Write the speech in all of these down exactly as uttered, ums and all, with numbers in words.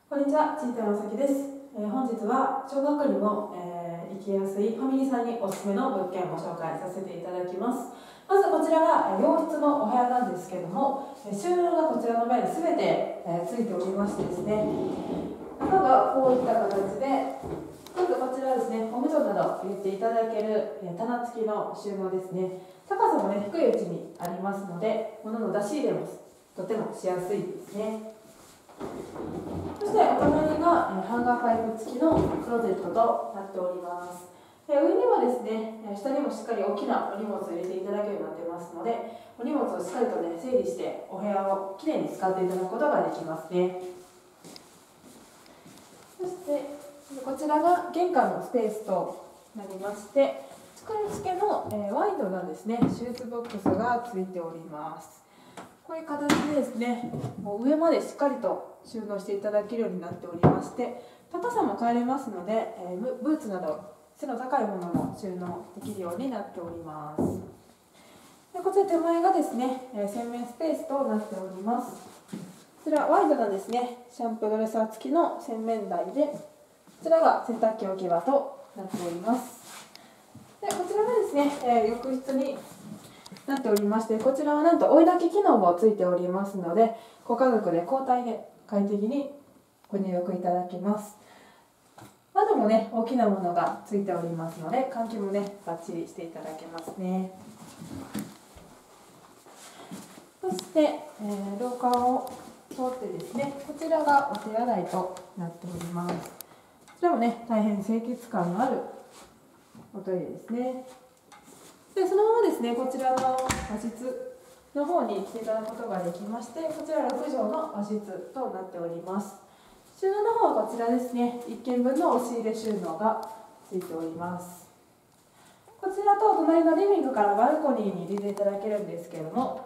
こんにちは、ちいたまさきです。えー、本日は小学にも、えー、行きやすいファミリーさんにおすすめの物件をご紹介させていただきます。まずこちらが、えー、洋室のお部屋なんですけれども、えー、収納がこちらの面に全て、えー、ついておりましてですね、中がこういった形で、まずこちらですね、お布団など入れていただける、えー、棚付きの収納ですね。高さもね、低い位置にありますので、物の出し入れもとてもしやすいですね。そしてお隣がハンガーパイプ付きのクローゼットとなっております。上にはですね、下にもしっかり大きなお荷物を入れていただけるようになってますので、お荷物をしっかりとね、整理してお部屋をきれいに使っていただくことができますね。そしてこちらが玄関のスペースとなりまして、作り付けのワイドなですね、シューズボックスがついております。こういう形でですね、もう上までしっかりと収納していただけるようになっておりまして、高さも変えれますので、えー、ブーツなど背の高いものも収納できるようになっております。でこちら手前がですね、えー、洗面スペースとなっております。こちらワイドなですね、シャンプードレッサー付きの洗面台で、こちらが洗濯機置き場となっております。でこちらがですね、えー、浴室になっておりまして、こちらはなんと追い焚き機能もついておりますので、ご家族で交代で快適にご入浴いただけます。窓もね、大きなものがついておりますので、換気もね、バッチリしていただけますね。そして、えー、廊下を通ってですね、こちらがお手洗いとなっております。こちらもね、大変清潔感のあるおトイレですね。でそのままですね、こちらの和室の方に来ていただくことができまして、こちらろくじょうの和室となっております。収納の方はこちらですね、いっけんぶんの押し入れ収納がついております。こちらと隣のリビングからバルコニーに入れていただけるんですけれども、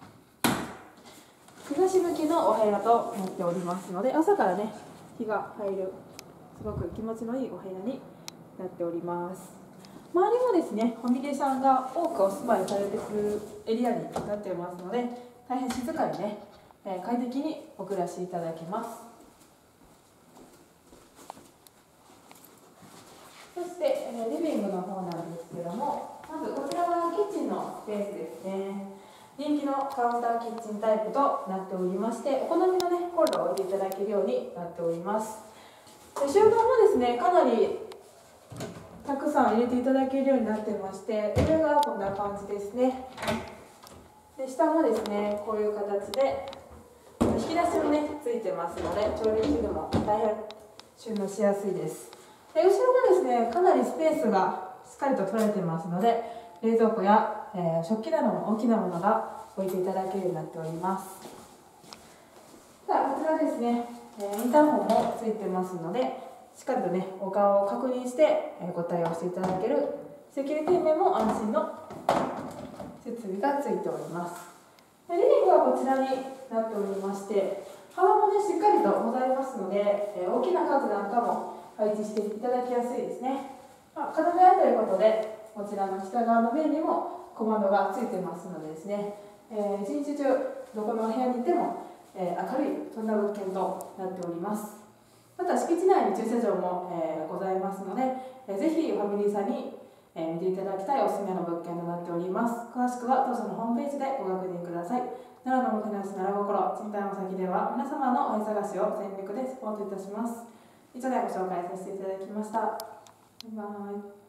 東向きのお部屋となっておりますので、朝からね、日が入るすごく気持ちのいいお部屋になっております。周りもですね、ファミリーさんが多くお住まいされているエリアになっていますので、大変静かにね、えー、快適にお暮らしいただけます。そして、えー、リビングの方なんですけども、まずこちらはキッチンのスペースですね。人気のカウンターキッチンタイプとなっておりまして、お好みのね、コンロを置いていただけるようになっております。で収納もですね、かなりたくさん入れていただけるようになってまして、上がこんな感じですね。で下もですね、こういう形で引き出しもねついてますので、調理器具も大変収納しやすいです。で後ろもですね、かなりスペースがしっかりと取れてますので、冷蔵庫や、えー、食器などの大きなものが置いていただけるようになっております。ではこちらですね、えー、インターホンもついてますので、しっかりとね、お顔を確認してご対応していただけるセキュリティ面も安心の設備がついております。リビングはこちらになっておりまして、幅もね、しっかりとございますので、大きな家具なんかも配置していただきやすいですね。まあ、角部屋ということで、こちらの北側の面にも小窓がついてますのでですね、えー、一日中どこの部屋にいても、えー、明るい、そんな物件となっております。また敷地内に駐車場も、えー、ございますので、えー、ぜひファミリーさんに、えー、見ていただきたいおすすめの物件となっております。詳しくは当社のホームページでご確認ください。奈良のもてなし奈良心賃貸の先では、皆様のお部屋探しを全力でサポートいたします。以上でご紹介させていただきました。バイバイ。